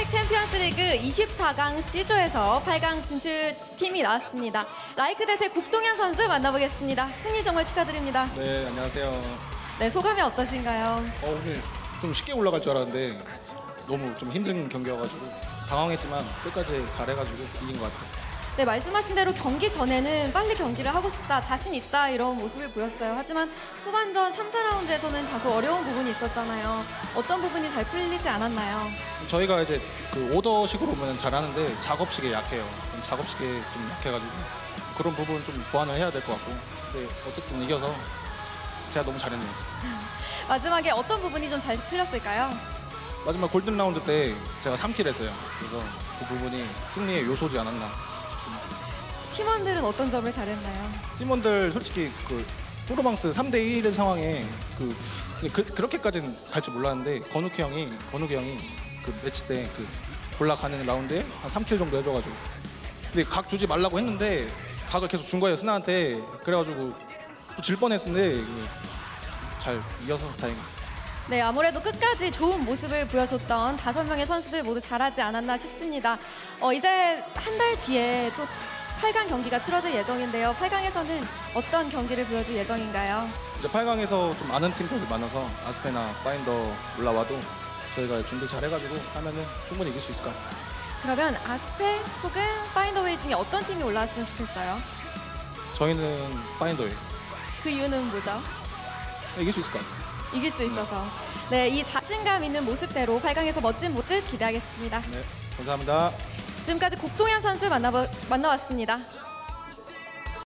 스낵 챔피언스리그 24강 C조에서 8강 진출 팀이 나왔습니다. 라이크 대세 국동현 선수 만나보겠습니다. 승리 정말 축하드립니다. 네, 안녕하세요. 네, 소감이 어떠신가요? 오늘 좀 쉽게 올라갈 줄 알았는데 너무 좀 힘든 경기여가지고 당황했지만 끝까지 잘해가지고 이긴 것 같아요. 네, 말씀하신 대로 경기 전에는 빨리 경기를 하고 싶다, 자신 있다 이런 모습을 보였어요. 하지만 후반전 3, 4라운드에서는 다소 어려운 부분이 있었잖아요. 어떤 부분이 잘 풀리지 않았나요? 저희가 이제 그 오더식으로 보면 잘하는데 작업식에 약해요. 좀 작업식에 좀 약해가지고 그런 부분 좀 보완을 해야 될 것 같고, 근데 어쨌든 이겨서 제가 너무 잘했네요. 마지막에 어떤 부분이 좀 잘 풀렸을까요? 마지막 골든 라운드 때 제가 3킬 했어요. 그래서 그 부분이 승리의 요소지 않았나 싶습니다. 팀원들은 어떤 점을 잘했나요? 팀원들 솔직히 그 프로방스 3대 1의 상황에 그렇게까지는 갈 줄 몰랐는데 건욱이 형이 그 매치 때 그 골라가는 라운드에 한 3킬 정도 해줘가지고, 근데 각 주지 말라고 했는데 각을 계속 준 거예요, 스나한테. 그래가지고 또 질 뻔했는데 잘 이겨서 다행이에요. 네, 아무래도 끝까지 좋은 모습을 보여줬던 5명의 선수들 모두 잘하지 않았나 싶습니다. 이제 한 달 뒤에 또 8강 경기가 치러질 예정인데요. 8강에서는 어떤 경기를 보여줄 예정인가요? 이제 8강에서 좀 아는 팀들이 많아서 아스페나 파인더 올라와도 저희가 준비 잘해가지고 하면은 충분히 이길 수 있을 것 같아요. 그러면 아스페 혹은 파인더웨이 중에 어떤 팀이 올라왔으면 좋겠어요? 저희는 파인더예요. 그 이유는 뭐죠? 이길 수 있을 것 같아요. 이길 수 있어서. 네, 이 자신감 있는 모습대로 8강에서 멋진 모습 기대하겠습니다. 네, 감사합니다. 지금까지 국동현 선수 만나봤습니다.